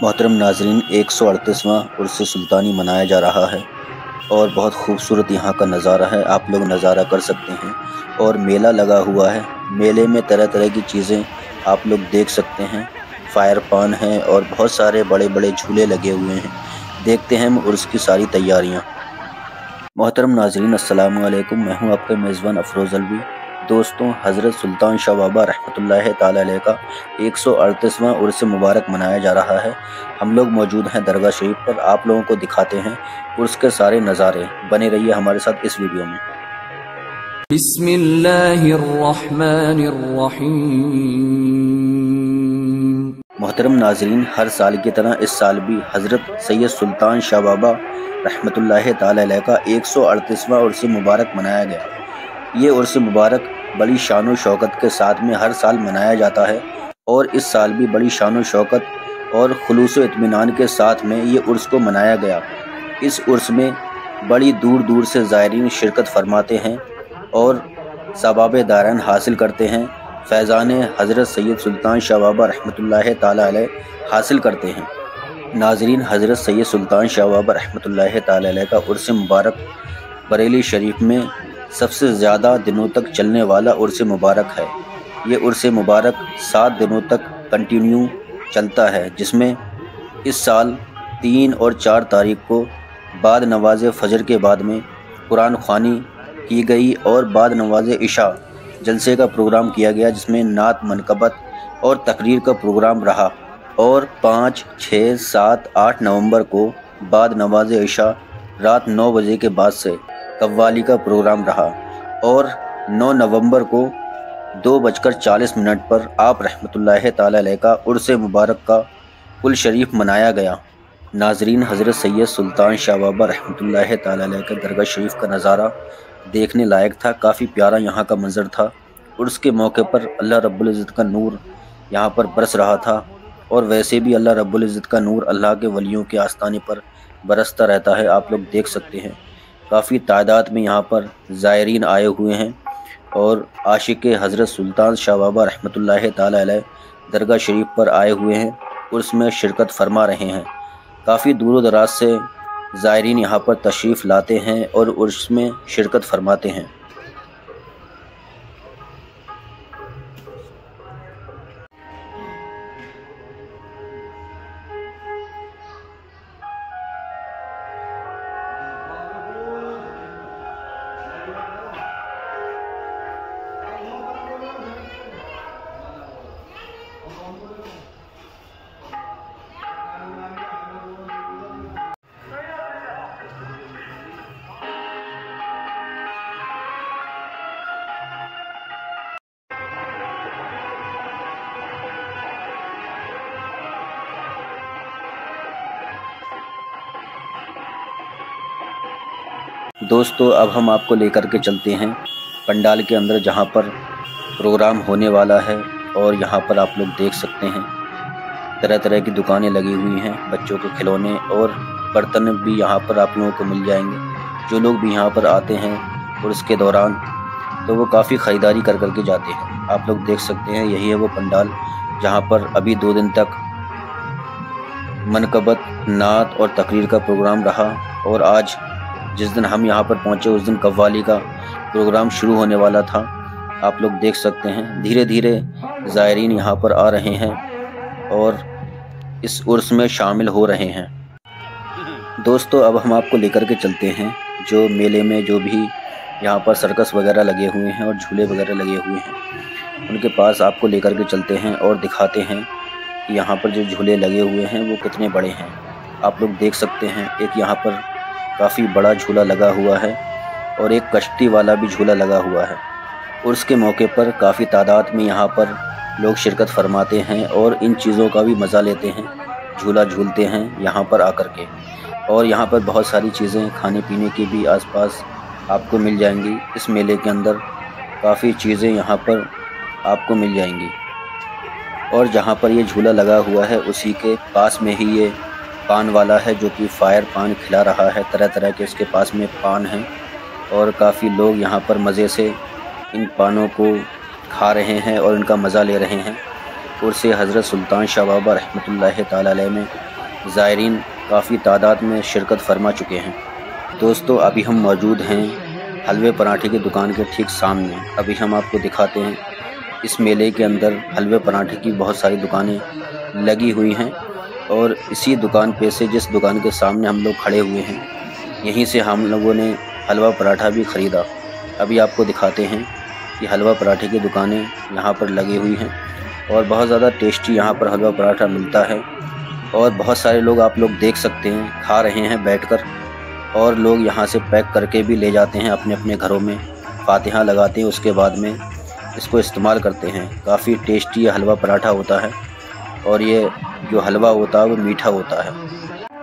मोहतरम नाजरीन, 138वां उर्स सुल्तानी मनाया जा रहा है और बहुत खूबसूरत यहाँ का नज़ारा है। आप लोग नज़ारा कर सकते हैं और मेला लगा हुआ है। मेले में तरह तरह की चीज़ें आप लोग देख सकते हैं। फायर पान है और बहुत सारे बड़े बड़े झूले लगे हुए हैं। देखते हैं हम उर्स की सारी तैयारियाँ। मोहतरम नाजरीन, अस्सलाम वालेकुम। मैं हूँ आपका मेज़बान अफरोज़ अलवी। दोस्तों, हज़रत सुल्तान शाह बाबा रहमतुल्लाह ताला अलैह का 138वां उर्स मुबारक मनाया जा रहा है। हम लोग मौजूद हैं दरगाह शरीफ पर। आप लोगों को दिखाते हैं उर्स के सारे नज़ारे। बने रहिए हमारे साथ इस वीडियो में। बिस्मिल्लाहिर्रहमानिर्रहीम। मोहतरम नाजरीन, हर साल की तरह इस साल भी हज़रत सैयद सुल्तान शाह बाबा रहमतुल्लाह ताला अलैह का 138वां उर्स मुबारक मनाया गया। ये उर्स मुबारक बड़ी शान व शौकत के साथ में हर साल मनाया जाता है और इस साल भी बड़ी शान व शौकत और खुलूस व इत्मीनान के साथ में ये उर्स को मनाया गया। इस उर्स में बड़ी दूर दूर से ज़ायरीन शिरकत फरमाते हैं और सवाब दारैन हासिल करते हैं। फैज़ान हज़रत सैयद सुल्तान शाह बाबा रहमतुल्लाह ताला अलैह हासिल करते हैं। नाजरीन, हज़रत सैयद सुल्तान शाह बाबा रहमतुल्लाह ताला अलैह का उर्स मुबारक बरेली शरीफ में सबसे ज़्यादा दिनों तक चलने वाला उर्स मुबारक है। ये उर्स मुबारक 7 दिनों तक कंटिन्यू चलता है, जिसमें इस साल 3 और 4 तारीख को बाद नवाज़ फ़जर के बाद में कुरान ख़वानी की गई और बाद नवाज़ इशा जलसे का प्रोग्राम किया गया, जिसमें नात मनकबत और तकरीर का प्रोग्राम रहा। और 5, 6, 7, 8 नवंबर को बाद नवाज़ इशा रात 9 बजे के बाद से कव्वाली का प्रोग्राम रहा और 9 नवंबर को 2:40 पर आप रहमतुल्लाह ताला अलैह का उर्स मुबारक का कुल शरीफ मनाया गया। नाजरीन, हज़रत सैयद सुल्तान शाह बाबा रहमतुल्लाह ताला अलैह के दरगाह शरीफ का नज़ारा देखने लायक था। काफ़ी प्यारा यहाँ का मंज़र था। उर्स के मौके पर अल्लाह रब्बुल इज़्ज़त का नूर यहाँ पर बरस रहा था और वैसे भी अल्लाह रब्बुल इज़्ज़त का नूर अल्लाह के वलियों के आस्ताने पर बरसता रहता है। आप लोग देख सकते हैं काफ़ी तादाद में यहाँ पर ज़ायरीन आए हुए हैं और आशिक हज़रत सुल्तान शाह बाबा रहमतुल्लाह ताला अलैह दरगाह शरीफ पर आए हुए हैं, उर्स में शिरकत फरमा रहे हैं। काफ़ी दूर दराज से ज़ायरीन यहाँ पर तशरीफ़ लाते हैं और उर्स में शिरकत फरमाते हैं। दोस्तों, अब हम आपको लेकर के चलते हैं पंडाल के अंदर, जहां पर प्रोग्राम होने वाला है। और यहां पर आप लोग देख सकते हैं तरह तरह की दुकानें लगी हुई हैं, बच्चों के खिलौने और बर्तन भी यहां पर आप लोगों को मिल जाएंगे। जो लोग भी यहां पर आते हैं और इसके दौरान तो वो काफ़ी ख़रीदारी कर कर के जाते हैं। आप लोग देख सकते हैं यही है वो पंडाल जहाँ पर अभी 2 दिन तक मनकबत, नात और तकरीर का प्रोग्राम रहा और आज जिस दिन हम यहाँ पर पहुँचे उस दिन कव्वाली का प्रोग्राम शुरू होने वाला था। आप लोग देख सकते हैं धीरे धीरे ज़ायरीन यहाँ पर आ रहे हैं और इस उर्स में शामिल हो रहे हैं। दोस्तों, अब हम आपको लेकर के चलते हैं जो मेले में जो भी यहाँ पर सर्कस वगैरह लगे हुए हैं और झूले वगैरह लगे हुए हैं, उनके पास आपको लेकर के चलते हैं और दिखाते हैं कि यहाँ पर जो झूले लगे हुए हैं वो कितने बड़े हैं। आप लोग देख सकते हैं एक यहाँ पर काफ़ी बड़ा झूला लगा हुआ है और एक कश्ती वाला भी झूला लगा हुआ है। उर्स के मौके पर काफ़ी तादाद में यहाँ पर लोग शिरकत फरमाते हैं और इन चीज़ों का भी मज़ा लेते हैं, झूला झूलते हैं यहाँ पर आकर के। और यहाँ पर बहुत सारी चीज़ें खाने पीने की भी आसपास आपको मिल जाएंगी। इस मेले के अंदर काफ़ी चीज़ें यहाँ पर आपको मिल जाएंगी। और जहाँ पर ये झूला लगा हुआ है उसी के पास में ही ये पान वाला है जो कि फायर पान खिला रहा है। तरह तरह के इसके पास में पान हैं और काफ़ी लोग यहाँ पर मज़े से इन पानों को खा रहे हैं और इनका मज़ा ले रहे हैं। उर्स हज़रत सुल्तान शाह बाबा रहमतुल्लाह ताला अलैह में ज़ायरीन काफ़ी तादाद में शिरकत फरमा चुके हैं। दोस्तों, अभी हम मौजूद हैं हलवे पराठे की दुकान के ठीक सामने। अभी हम आपको दिखाते हैं इस मेले के अंदर हलवे पराठे की बहुत सारी दुकानें लगी हुई हैं और इसी दुकान पे से, जिस दुकान के सामने हम लोग खड़े हुए हैं, यहीं से हम लोगों ने हलवा पराठा भी ख़रीदा। अभी आपको दिखाते हैं कि हलवा पराठे की दुकानें यहाँ पर लगी हुई हैं और बहुत ज़्यादा टेस्टी यहाँ पर हलवा पराठा मिलता है। और बहुत सारे लोग, आप लोग देख सकते हैं, खा रहे हैं बैठकर, और लोग यहाँ से पैक करके भी ले जाते हैं अपने अपने घरों में, फातिहा लगाते हैं, उसके बाद में इसको इस्तेमाल करते हैं। काफ़ी टेस्टी हलवा पराठा होता है और ये जो हलवा होता है वो मीठा होता है।